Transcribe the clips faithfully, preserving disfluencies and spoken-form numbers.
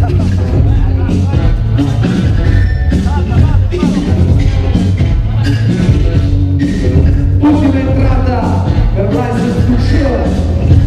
Ultima entrata per Rise to Shield.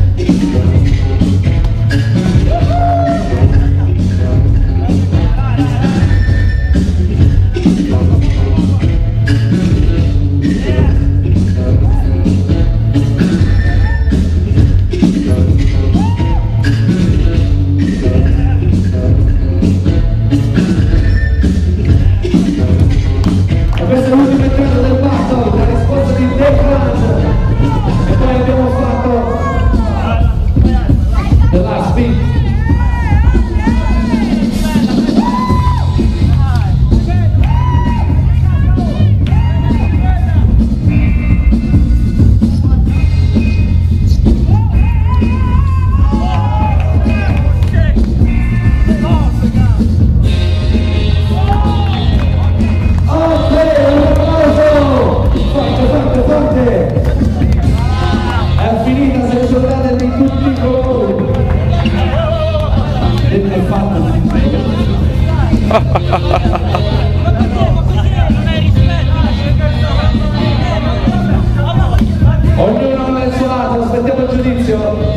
Ognuno nel suo lato, aspettiamo il giudizio.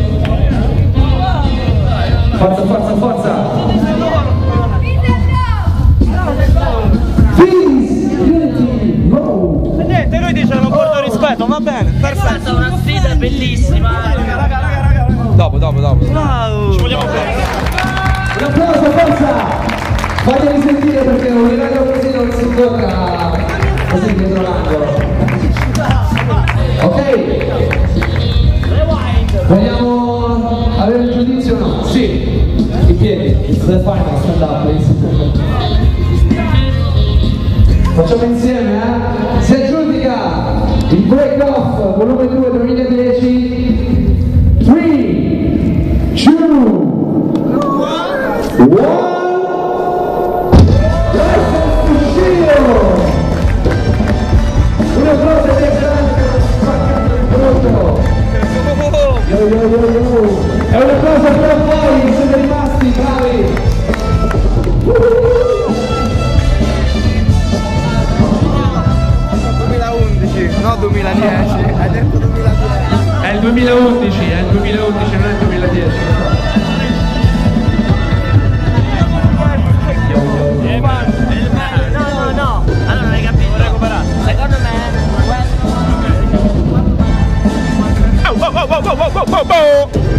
Forza, forza, forza. Peace, unity, love. Niente, lui dice non porto rispetto, va bene, perfetto. È stata una sfida bellissima. Raga, raga, raga, raga. Dopo, dopo, dopo. Wow. Ci vogliamo bene. Un applauso, forza. Fatemi sentire perché un livello così non si incontra così dietro l'angolo. Ok? Vogliamo avere un giudizio o no? Sì. I piedi. It's the final, stand up please. Facciamo insieme, eh? Si aggiudica il break off volume due duemiladieci. tre, due, uno. Un applauso di grande yo, yo, yo, yo. E un applauso per voi, siete rimasti bravi. duemilaundici, no duemiladieci, hai detto duemiladieci. È il duemilaundici, è il duemilaundici, non è il duemiladieci. No, no, no. Allora non hai capito. Secondo me Oh, oh, oh, oh, oh, oh, oh, oh.